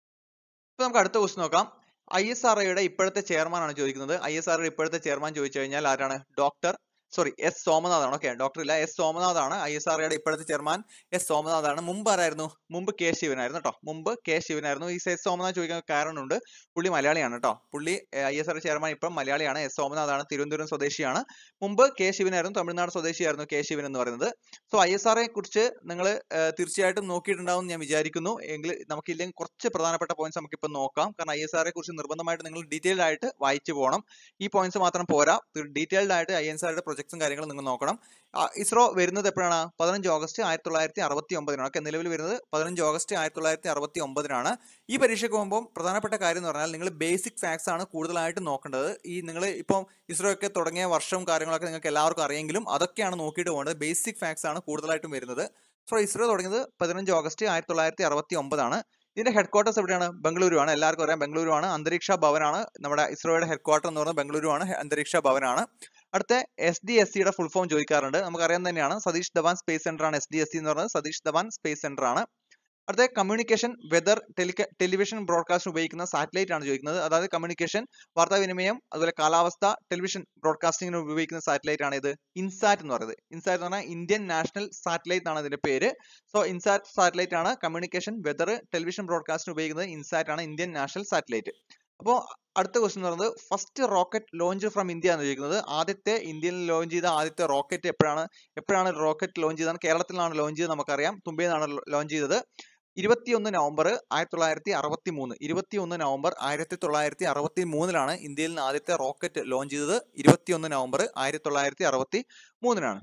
ഇപ്പൊ നമുക്ക് അടുത്ത ക്വസ്റ്റ്യൻ നോക്കാം. ഐ എസ് ആർ ഒയുടെ ഇപ്പോഴത്തെ ചെയർമാൻ ആണ് ചോദിക്കുന്നത്. ഐ എസ് ആർ ഒയുടെ ഇപ്പോഴത്തെ ചെയർമാൻ ചോദിച്ചു കഴിഞ്ഞാൽ ആരാണ്? ഡോക്ടർ സോറി എസ് സോമനാഥ് ആണ്. ഓക്കെ, ഡോക്ടർ ഇല്ല, എസ് സോമനാഥ് ആണ് ഐ എസ് ആർ ഒയുടെ ഇപ്പോഴത്തെ ചെയർമാൻ. എസ് സോമനാഥ് ആണ്. മുമ്പ് ആരായിരുന്നു? മുമ്പ് കെ ശിവനായിരുന്നു കേട്ടോ. മുമ്പ് കെ ശിവനായിരുന്നു. ഈ എസ് സോമനാഥ് ചോദിക്കാൻ കാരണമുണ്ട്. പുള്ളി മലയാളിയാണ് കേട്ടോ. പുള്ളി ഐ എസ് ആർ ചെയർമാൻ ഇപ്പം മലയാളിയാണ്. എസ് സോമനാഥ് ആണ്. തിരുവനന്തപുരം സ്വദേശിയാണ്. മുമ്പ് കെ ശിവനായിരുന്നു. തമിഴ്നാട് സ്വദേശിയായിരുന്നു കെ ശിവൻ എന്ന് പറയുന്നത്. സോ ഐ എസ് ആർ ഒയെ കുറിച്ച് നിങ്ങൾ തീർച്ചയായിട്ടും നോക്കിയിട്ടുണ്ടാവും എന്ന് ഞാൻ വിചാരിക്കുന്നു. എങ്കിൽ നമുക്കില്ലെങ്കിൽ കുറച്ച് പ്രധാനപ്പെട്ട പോയിന്റ്സ് നമുക്ക് ഇപ്പം നോക്കാം. കാരണം ഐ എസ് ആർ ഒയെ കുറിച്ച് നിർബന്ധമായിട്ട് നിങ്ങൾ ഡീറ്റെയിൽഡ് ആയിട്ട് വായിച്ചു പോകണം. ഈ പോയിന്റ്സ് മാത്രം പോരാ, ഡീറ്റെയിൽഡ് ആയിട്ട് ഐ എസ് ആർ ഒയുടെ പ്രൊജക്ട്സും കാര്യങ്ങളും നിങ്ങൾ നോക്കണം. ഇസ്രോ വരുന്നത് എപ്പോഴാണ്? പതിനഞ്ച് ഓഗസ്റ്റ് ആയിരത്തി തൊള്ളായിരത്തി അറുപത്തി ഒമ്പതിനാണ്. ഒക്കെ നിലവിൽ വരുന്നത് പതിനഞ്ച് ഓഗസ്റ്റ് ആയിരത്തി തൊള്ളായിരത്തി അറുപത്തി ഒമ്പതിനാണ്. ഈ പരീക്ഷയ്ക്ക് പോകുമ്പോൾ പ്രധാനപ്പെട്ട കാര്യം എന്ന് പറഞ്ഞാൽ നിങ്ങൾ ബേസിക് ഫാക്ട്സ് ആണ് കൂടുതലായിട്ട് നോക്കേണ്ടത്. ഈ നിങ്ങൾ ഇപ്പം ഇസ്രോ ഒക്കെ തുടങ്ങിയ വർഷവും കാര്യങ്ങളൊക്കെ നിങ്ങൾക്ക് എല്ലാവർക്കും അറിയെങ്കിലും അതൊക്കെയാണ് നോക്കിയിട്ട് പോകേണ്ടത്. ബേസിക് ഫാക്ട്സ് ആണ് കൂടുതലായിട്ടും വരുന്നത്. സോ ഇസ്രോ തുടങ്ങിയത് പതിനഞ്ച് ഓഗസ്റ്റ് ആയിരത്തി തൊള്ളായിരത്തി അറുപത്തി ഒമ്പതാണ്. ഇതിന്റെ ഹെഡ് ക്വാർട്ടേഴ്സ് എവിടെയാണ്? ബംഗളൂരു ആണ്. എല്ലാവർക്കും അറിയാം ബംഗളൂരു ആണ്. അന്തരീക്ഷ ഭവനാണ് നമ്മുടെ ഇസ്രോയുടെ ഹെഡ് ക്വാർട്ടർ എന്ന് പറയുന്നത്. ബംഗളൂരു ആണ്, അന്തരീക്ഷ ഭവനാണ്. അടുത്ത എസ് ഡി എസ് സിയുടെ ഫുൾ ഫോം ചോദിക്കാറുണ്ട്. നമുക്കറിയാൻ തന്നെയാണ് സതീഷ് ധവാൻ സ്പേസ് സെന്റർ ആണ്. എസ് ഡി എസ് സി എന്ന് പറയുന്നത് സതീഷ് ധവാൻ സ്പേസ് സെന്റർ ആണ്. അടുത്ത communication, weather, tele television broadcast ഉപയോഗിക്കുന്ന സാറ്റലൈറ്റ് ആണ് ചോദിക്കുന്നത്. അതായത് കമ്മ്യൂണിക്കേഷൻ, വാർത്താവിനിമയം, അതുപോലെ കാലാവസ്ഥ, ടെലിവിഷൻ ബ്രോഡ്കാസ്റ്റിംഗിന് ഉപയോഗിക്കുന്ന സാറ്റലൈറ്റ് ആണ് ഇത് ഇൻസാറ്റ് എന്ന് പറയുന്നത്. ഇൻസാറ്റ് എന്ന് പറഞ്ഞാൽ ഇന്ത്യൻ നാഷണൽ സാറ്റലൈറ്റ് ആണ് ഇതിന്റെ പേര്. സോ ഇൻസാറ്റ് സാറ്റലൈറ്റ് ആണ് കമ്മ്യൂണിക്കേഷൻ, വെതർ, ടെലിവിഷൻ ബ്രോഡ്കാസ്റ്റിന് ഉപയോഗിക്കുന്നത്. ഇൻസാറ്റ് ആണ് ഇന്ത്യൻ നാഷണൽ സാറ്റലൈറ്റ്. അപ്പോൾ അടുത്ത ക്വസ്റ്റ്യൻ എന്ന് പറയുന്നത് first rocket launch from India എന്ന് ചോദിക്കുന്നത്. ആദ്യത്തെ ഇന്ത്യയിൽ ലോഞ്ച് ചെയ്ത ആദ്യത്തെ റോക്കറ്റ് എപ്പോഴാണ് എപ്പോഴാണ് റോക്കറ്റ് ലോഞ്ച് ചെയ്തത്? കേരളത്തിലാണ് ലോഞ്ച് ചെയ്തത്, നമുക്കറിയാം. തുമ്പയിൽ നിന്നാണ് ലോഞ്ച് ചെയ്തത്. ഇരുപത്തിയൊന്ന് നവംബർ ആയിരത്തി തൊള്ളായിരത്തി അറുപത്തി മൂന്ന് ഇരുപത്തിയൊന്ന് നവംബർ ആയിരത്തി തൊള്ളായിരത്തി അറുപത്തി മൂന്നിലാണ് ഇന്ത്യയിൽ നിന്ന് ആദ്യത്തെ റോക്കറ്റ് ലോഞ്ച് ചെയ്തത്. ഇരുപത്തിയൊന്ന് നവംബർ ആയിരത്തി തൊള്ളായിരത്തി അറുപത്തി മൂന്നിനാണ്.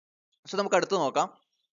സോ നമുക്ക് അടുത്ത് നോക്കാം.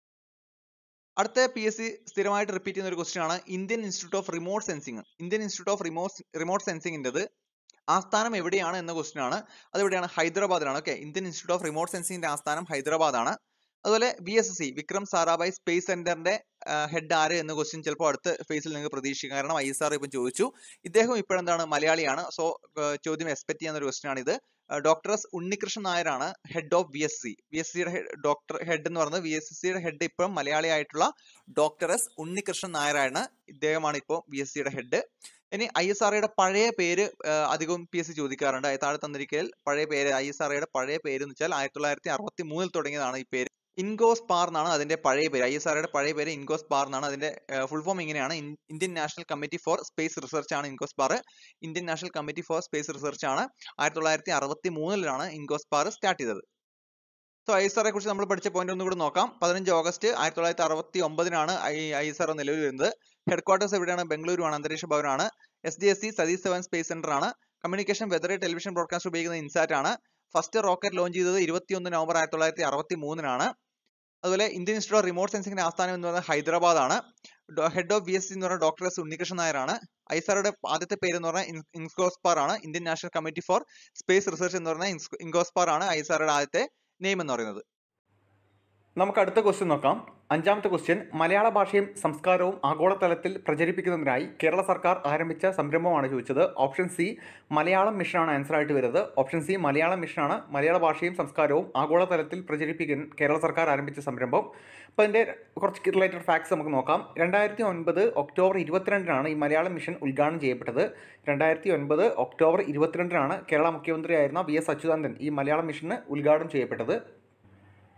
അടുത്ത പി എസ് സി സ്ഥിരമായിട്ട് റിപ്പീറ്റ് ചെയ്യുന്ന ഒരു ക്വസ്റ്റ്യൻ ആണ് Indian institute of remote sensing. Indian institute of remote remote സെൻസിങ്ങിൻ്റെത് ആസ്ഥാനം എവിടെയാണ് എന്ന ക്വസ്റ്റ്യൻ ആണ്. അതെവിടെയാണ്? ഹൈദരാബാദിലാണ്. Okay, Indian institute of remote സെൻസിങ്ങിന്റെ ആസ്ഥാനം ഹൈദരാബാദാണ്. അതുപോലെ V S S C Vikram Sarabhai space സെന്ററിന്റെ ഹെഡ് ആര് എന്ന ക്വസ്റ്റ്യൻ ചിലപ്പോൾ അടുത്ത ഫേസിൽ നിങ്ങൾക്ക് പ്രതീക്ഷിക്കാം. കാരണം ഐ എസ് ആർ ഇപ്പം ചോദിച്ചു. ഇദ്ദേഹം ഇപ്പോഴെന്താണ്? മലയാളിയാണ്. സോ ചോദ്യം എക്സ്പെക്ട് ചെയ്യുന്ന ഒരു ക്വസ്റ്റ്യൻ ആണ് ഇത്. ഡോക്ടർ എസ് ഉണ്ണികൃഷ്ണൻ നായരാണ് head of V S C. V S സിയുടെ ഡോക്ടർ ഹെഡ് എന്ന് പറയുന്നത് വി എസ് സിയുടെ ഹെഡ് ഇപ്പം മലയാളിയായിട്ടുള്ള ഡോക്ടർ എസ് ഉണ്ണികൃഷ്ണൻ നായരാണ്. ഇദ്ദേഹമാണ് ഇപ്പോൾ വി എസ് സിയുടെ ഹെഡ്. ഇനി ഐ എസ് ആർ ഒയുടെ പഴയ പേര് അധികവും പി എസ് സി ചോദിക്കാറുണ്ട്. താഴെ തന്നിരിക്കൽ പഴയ പേര് ഐ എസ് ആർ ഒയുടെ പഴയ പേര് എന്ന് വെച്ചാൽ ആയിരത്തി തൊള്ളായിരത്തി അറുപത്തി മൂന്നിൽ തുടങ്ങിയതാണ് ഈ പേര്. ഇൻഗോസ് പാർ എന്നാണ് അതിന്റെ പഴയ പേര്. ഐ എസ് ആർ ഒയുടെ പഴയ പേര് ഇൻഗോസ് പാർ എന്നാണ്. അതിന്റെ ഫുൾ ഫോം ഇങ്ങനെയാണ്. Indian national committee for space research ആണ് INCOSPAR. Indian national committee for space research ആണ്. ആയിരത്തി തൊള്ളായിരത്തി അറുപത്തി മൂന്നിലാണ് ഇൻഗോസ് പാർ സ്റ്റാർട്ട് ചെയ്തത്. സോ ഐ എസ് ആർ ഒയെ കുറിച്ച് നമ്മൾ പഠിച്ച പോയിന്റ് ഒന്നും കൂടി നോക്കാം. പതിനഞ്ച് ഓഗസ്റ്റ് ആയിരത്തി തൊള്ളായിരത്തി അറുപത്തി ഒമ്പതിനാണ് ഐ എസ് ആർ ഒ നിലവിൽ വരുന്നത്. ഹെഡ് ക്വാർട്ടേഴ്സ് എവിടെയാണ്? ബംഗളൂരു ആണ്, അന്തരീക്ഷ ഭവനാണ്. S D S C Satish Dhawan space centre ആണ്. കമ്മ്യൂണിക്കേഷൻ, വെതർ, ടെലിവിഷൻ ബ്രോഡ്കാസ്റ്റ് ഉപയോഗിക്കുന്നത് ഇൻസാറ്റ് ആണ്. ഫസ്റ്റ് റോക്കറ്റ് ലോഞ്ച് ചെയ്തത് ഇരുപത്തിയൊന്ന് നവംബർ ആയിരത്തി തൊള്ളായിരത്തി അറുപത്തി മൂന്നിനാണ്. അതുപോലെ ഇന്ത്യൻ ഇൻസ്റ്റിറ്റ്യൂട്ട് ഓഫ് റിമോട്ട് സെൻസിങ്ങിന്റെ ആസ്ഥാനം എന്ന് പറയുന്നത് ഹൈദരാബാദ് ആണ്. Head of V S C എന്ന് പറയുന്നത് ഡോക്ടർ എസ് ഉണ്ണികൃഷ്ണൻ നായരാണ്. ഐ എസ് ആർ ഒയുടെ ആദ്യത്തെ പേര് എന്ന് പറഞ്ഞാൽ ഇൻഗോസ്പാർ ആണ്. Indian national committee for space research എന്ന് പറഞ്ഞാൽ ഇൻഗോസ്പാർ ആണ് ഐ എസ് ആർ ഒയുടെ ആദ്യത്തെ നെയിം എന്ന് പറയുന്നത്. നമുക്ക് അടുത്ത ക്വസ്റ്റ്യൻ നോക്കാം. അഞ്ചാമത്തെ ക്വസ്റ്റ്യൻ മലയാള ഭാഷയും സംസ്കാരവും ആഗോളതലത്തിൽ പ്രചരിപ്പിക്കുന്നതിനായി കേരള സർക്കാർ ആരംഭിച്ച സംരംഭമാണ് ചോദിച്ചത്. ഓപ്ഷൻ സി മലയാളം മിഷനാണ് ആൻസർ ആയിട്ട് വരുന്നത്. ഓപ്ഷൻ സി മലയാളം മിഷനാണ് മലയാള ഭാഷയും സംസ്കാരവും ആഗോളതലത്തിൽ പ്രചരിപ്പിക്കാൻ കേരള സർക്കാർ ആരംഭിച്ച സംരംഭം. അപ്പോൾ അതിൻ്റെ കുറച്ച് റിലേറ്റഡ് ഫാക്ട്സ് നമുക്ക് നോക്കാം. രണ്ടായിരത്തി ഒൻപത് ഒക്ടോബർ ഇരുപത്തിരണ്ടിനാണ് ഈ മലയാളം മിഷൻ ഉദ്ഘാടനം ചെയ്യപ്പെട്ടത്. രണ്ടായിരത്തി ഒൻപത് ഒക്ടോബർ ഇരുപത്തിരണ്ടിനാണ് കേരള മുഖ്യമന്ത്രിയായിരുന്ന വി എസ് അച്യുതാനന്ദൻ ഈ മലയാളം മിഷന് ഉദ്ഘാടനം ചെയ്യപ്പെട്ടത്.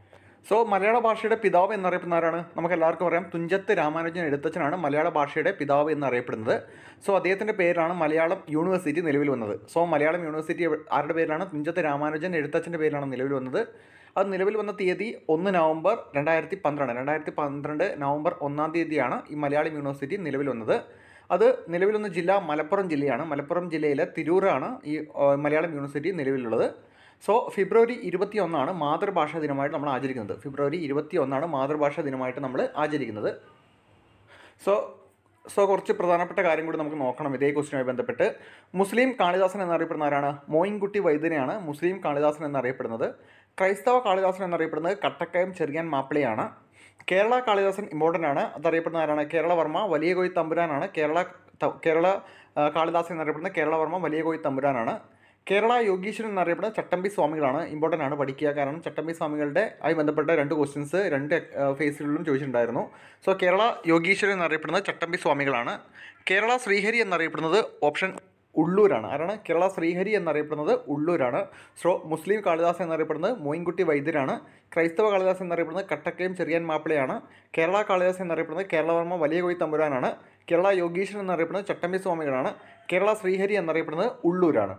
സോ മലയാള ഭാഷയുടെ പിതാവ് എന്നറിയപ്പെടുന്ന ആരാണ്? നമുക്ക് എല്ലാവർക്കും അറിയാം, തുഞ്ചത്ത് രാമാനുജൻ എഴുത്തച്ഛനാണ് മലയാള ഭാഷയുടെ പിതാവ് എന്നറിയപ്പെടുന്നത്. സോ അദ്ദേഹത്തിൻ്റെ പേരിലാണ് മലയാളം യൂണിവേഴ്സിറ്റി നിലവിൽ വന്നത്. സോ മലയാളം യൂണിവേഴ്സിറ്റി ആരുടെ പേരിലാണ്? തുഞ്ചത്ത് രാമാനുജൻ എഴുത്തച്ഛൻ്റെ പേരിലാണ് നിലവിൽ വന്നത്. അത് നിലവിൽ വന്ന തീയതി ഒന്ന് നവംബർ രണ്ടായിരത്തി പന്ത്രണ്ട് രണ്ടായിരത്തി പന്ത്രണ്ട് നവംബർ ഒന്നാം തീയതിയാണ് ഈ മലയാളം യൂണിവേഴ്സിറ്റി നിലവിൽ വന്നത്. അത് നിലവിൽ വന്ന ജില്ല മലപ്പുറം ജില്ലയാണ്. മലപ്പുറം ജില്ലയിലെ തിരൂരാണ് ഈ മലയാളം യൂണിവേഴ്സിറ്റി നിലവിലുള്ളത്. സോ ഫെബ്രുവരി ഇരുപത്തി ഒന്നാണ് മാതൃഭാഷാ ദിനമായിട്ട് നമ്മൾ ആചരിക്കുന്നത്. ഫെബ്രുവരി ഇരുപത്തി ഒന്നാണ് മാതൃഭാഷാ ദിനമായിട്ട് നമ്മൾ ആചരിക്കുന്നത്. സോ സോ കുറച്ച് പ്രധാനപ്പെട്ട കാര്യം കൂടി നമുക്ക് നോക്കണം ഇതേ ക്വസ്റ്റിനുമായി ബന്ധപ്പെട്ട്. മുസ്ലിം കാളിദാസൻ എന്നറിയപ്പെടുന്ന ആരാണ്? മോയിൻകുട്ടി വൈദ്യനെയാണ് മുസ്ലിം കാളിദാസൻ എന്നറിയപ്പെടുന്നത്. ക്രൈസ്തവ കാളിദാസൻ എന്നറിയപ്പെടുന്നത് കട്ടക്കയം ചെറിയാൻ മാപ്പിളയാണ്. കേരള കാളിദാസൻ ഇമ്പോർട്ടൻ്റ് ആണ്. അതറിയപ്പെടുന്ന ആരാണ്? കേരളവർമ്മ വലിയ കോയി തമ്പുരാനാണ്. കേരള കേരള കാളിദാസൻ എന്നറിയപ്പെടുന്നത് കേരളവർമ്മ വലിയ കോയി തമ്പുരാനാണ്. കേരള യോഗീശ്വരൻ എന്നറിയപ്പെടുന്നത് ചട്ടമ്പി സ്വാമികളാണ്. ഇമ്പോർട്ടൻ്റ് ആണ്, പഠിക്കുക. കാരണം ചട്ടമ്പി സ്വാമികളുടെ ആയി ബന്ധപ്പെട്ട രണ്ട് ക്വസ്റ്റ്യൻസ് രണ്ട് ഫേസുകളിലും ചോദിച്ചിട്ടുണ്ടായിരുന്നു. സോ കേരള യോഗീശ്വരൻ എന്നറിയപ്പെടുന്നത് ചട്ടമ്പി സ്വാമികളാണ്. കേരള ശ്രീഹരി എന്നറിയപ്പെടുന്നത് ഓപ്ഷൻ ഉള്ളൂരാണ്. ആരാണ്? കേരള ശ്രീഹരി എന്നറിയപ്പെടുന്നത് ഉള്ളൂരാണ്. സോ മുസ്ലിം കാളിദാസൻ എന്നറിയപ്പെടുന്നത് മോയിൻകുട്ടി വൈദ്യരാണ്. ക്രൈസ്തവ കാളിദാസൻ എന്നറിയപ്പെടുന്നത് കട്ടക്കയം ചെറിയാൻ മാപ്പിളയാണ്. കേരള കാളിദാസൻ എന്നറിയപ്പെടുന്നത് കേരളവർമ്മ വലിയ കോയി തമ്പുരാനാണ്. കേരള യോഗീശ്വരൻ എന്നറിയപ്പെടുന്നത് ചട്ടമ്പി സ്വാമികളാണ്. കേരള ശ്രീഹരി എന്നറിയപ്പെടുന്നത് ഉള്ളൂരാണ്.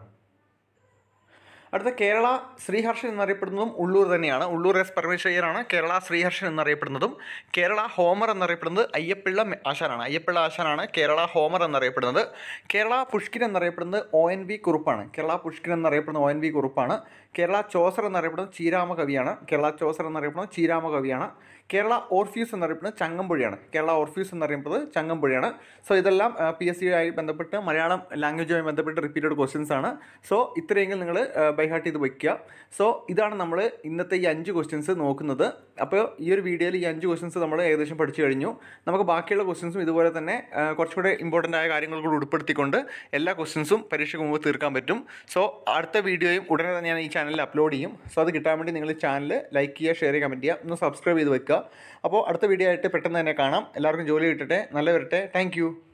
അടുത്ത കേരള ശ്രീഹർഷൻ എന്നറിയപ്പെടുന്നതും ഉള്ളൂർ തന്നെയാണ്. ഉള്ളൂർ എസ് പരമേശ്വരയ്യരാണ് കേരള ശ്രീഹർഷൻ എന്നറിയപ്പെടുന്നതും. കേരള ഹോമർ എന്നറിയപ്പെടുന്നത് അയ്യപ്പിള്ള ആശാനാണ്. അയ്യപ്പിള്ള ആശാനാണ് കേരള ഹോമർ എന്നറിയപ്പെടുന്നത്. കേരള പുഷ്കിൻ എന്നറിയപ്പെടുന്നത് ഒ എൻ വി കുറുപ്പാണ്. കേരള പുഷ്കിൻ എന്നറിയപ്പെടുന്നത് ഒ എൻ വി കുറുപ്പാണ്. കേരള ചോസർ എന്നറിയപ്പെടുന്നത് ചീരാമ കവിയാണ്. കേരള ചോസർ എന്നറിയപ്പെടുന്നത് ചീരാമ കവിയാണ്. കേരള ഓർഫ്യൂസ് എന്നറിയപ്പെടുന്നത് ചങ്ങമ്പുഴയാണ്. കേരള ഓർഫ്യൂസ് എന്നറിയപ്പെടുന്നത് ചങ്ങമ്പുഴയാണ്. സോ ഇതെല്ലാം പി എസ് സിയുമായി ബന്ധപ്പെട്ട് മലയാളം ലാംഗ്വേജുമായി ബന്ധപ്പെട്ട് റിപ്പീറ്റഡ് ക്വസ്റ്റ്യൻസ് ആണ്. സോ ഇത്രയെങ്കിലും നിങ്ങൾ ബൈഹാർട്ട് ചെയ്ത് വയ്ക്കുക. സോ ഇതാണ് നമ്മൾ ഇന്നത്തെ ഈ അഞ്ച് ക്വസ്റ്റ്യൻസ് നോക്കുന്നത്. അപ്പോൾ ഈ ഒരു വീഡിയോയിൽ ഈ അഞ്ച് ക്വസ്റ്റ്യൻസ് നമ്മൾ ഏകദേശം പഠിച്ചു കഴിഞ്ഞു. നമുക്ക് ബാക്കിയുള്ള ക്വസ്റ്റ്യൻസും ഇതുപോലെ തന്നെ കുറച്ചുകൂടെ ഇമ്പോർട്ടൻ്റ് ആയ കാര്യങ്ങൾ കൂടി ഉൾപ്പെടുത്തിക്കൊണ്ട് എല്ലാ ക്വസ്റ്റ്യൻസും പരീക്ഷയ്ക്ക് മുമ്പ് തീർക്കാൻ പറ്റും. സോ അടുത്ത വീഡിയോയും ഉടനെ തന്നെ ഞാൻ ഈ ചാനലിൽ അപ്ലോഡ് ചെയ്യും. സോ അത് കിട്ടാൻ വേണ്ടി നിങ്ങൾ ചാനൽ ലൈക്ക് ചെയ്യുക, ഷെയർ ചെയ്യുക, കമൻറ്റ് ചെയ്യുക, ഒന്ന് സബ്സ്ക്രൈബ് ചെയ്ത് വെക്കുക. അപ്പോൾ അടുത്ത വീഡിയോ ആയിട്ട് പെട്ടെന്ന് തന്നെ കാണാം. എല്ലാവർക്കും ജോലി കിട്ടട്ടെ, നല്ല വരട്ടെ. താങ്ക്